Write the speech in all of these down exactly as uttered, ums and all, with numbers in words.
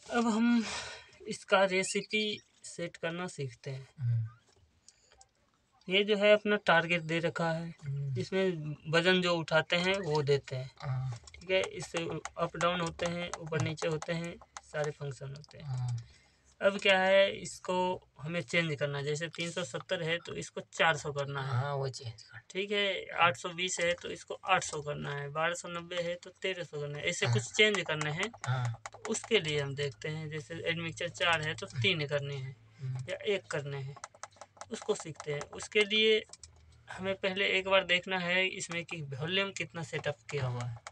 अब हम इसका रेसिपी सेट करना सीखते हैं। ये जो है अपना टारगेट दे रखा है, इसमें वजन जो उठाते हैं वो देते हैं, ठीक है। इससे अप डाउन होते हैं, ऊपर नीचे होते हैं, सारे फंक्शन होते हैं। अब क्या है, इसको हमें चेंज करना है। जैसे तीन सौ सत्तर है तो इसको चार सौ करना है, हाँ वो चेंज कर। ठीक है। आठ सौ बीस है तो इसको आठ सौ करना है, बारह सौ नब्बे है तो तेरह सौ करना है, ऐसे कुछ चेंज करने हैं। तो उसके लिए हम देखते हैं, जैसे एडमिक्सचर चार है तो तीन करने हैं या एक करने हैं, उसको सीखते हैं। उसके लिए हमें पहले एक बार देखना है इसमें कि वॉल्यूम कितना सेटअप किया हुआ है।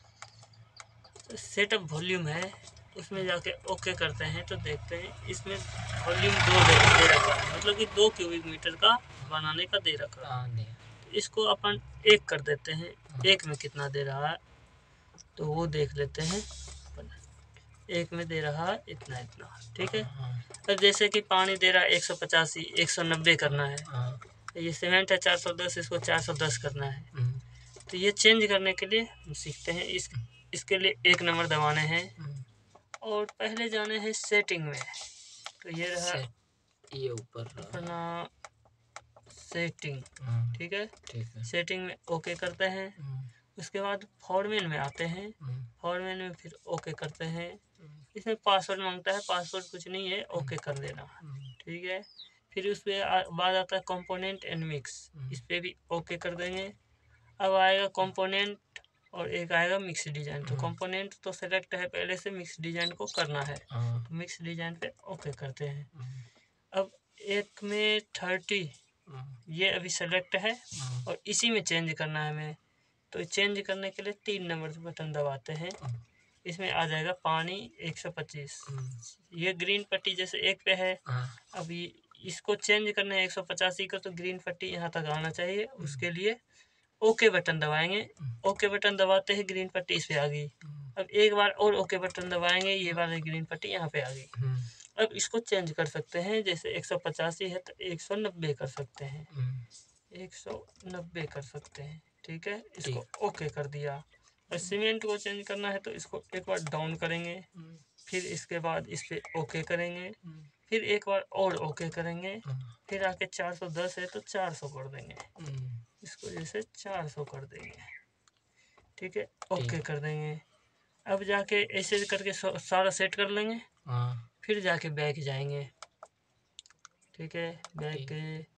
तो सेटअप वॉल्यूम है, उसमें जाके ओके करते हैं तो देखते हैं इसमें वॉल्यूम दो दे, दे रखा है, मतलब कि दो क्यूबिक मीटर का बनाने का दे रखा है। तो इसको अपन एक कर देते हैं, एक में कितना दे रहा है तो वो देख लेते हैं। एक में दे रहा है इतना इतना, ठीक है। अब जैसे कि पानी दे रहा है एक सौ पचासी, एक सौ नब्बे करना है। ये सीमेंट है चार सौ दस, इसको चार सौ दस करना है। तो ये चेंज करने के लिए हम सीखते हैं। इस इसके लिए एक नंबर दबाने हैं और पहले जाने हैं सेटिंग में। तो ये रहा ये ऊपर अपना सेटिंग, ठीक है। सेटिंग में ओके करते हैं। उसके बाद फॉर्मेन में आते हैं, फॉर्मेन में फिर ओके करते हैं। इसमें पासवर्ड मांगता है, पासवर्ड कुछ नहीं है, ओके कर देना, ठीक है। फिर उस पर बाद आता है कंपोनेंट एंड मिक्स, इस पर भी ओके कर देंगे। अब आएगा कंपोनेंट और एक आएगा मिक्स डिजाइन। तो कंपोनेंट तो सेलेक्ट है पहले से, मिक्स डिजाइन को करना है तो मिक्स डिजाइन पे ओके करते हैं। अब एक में थर्टी ये अभी सेलेक्ट है और इसी में चेंज करना है हमें। तो चेंज करने के लिए तीन नंबर बटन दबाते हैं, इसमें आ जाएगा पानी एक सौ पच्चीस। ये ग्रीन पट्टी जैसे एक पे है, अभी इसको चेंज करना है एक सौ पचासी का, तो ग्रीन पट्टी यहाँ तक आना चाहिए। उसके लिए ओके बटन दबाएंगे, ओके बटन दबाते ही ग्रीन पट्टी इस पे आ गई। अब एक बार और ओके बटन दबाएंगे, ये वाली ग्रीन पट्टी यहाँ पे आ गई। अब इसको चेंज कर सकते हैं, जैसे एक सौ पचासी है तो एक सौ नब्बे कर सकते हैं, एक सौ नब्बे कर सकते हैं, ठीक है। इसको ओके कर दिया। और सीमेंट को चेंज करना है तो इसको एक बार डाउन करेंगे, फिर इसके बाद इस पर ओके करेंगे, फिर एक बार और ओके करेंगे, फिर आके चार सौ दस है तो चार सौ कर देंगे, इसको जैसे चार सौ कर देंगे, ठीक है। ओके कर देंगे। अब जाके ऐसे करके सारा सेट कर लेंगे, फिर जाके बैक जाएंगे, ठीक है। बैक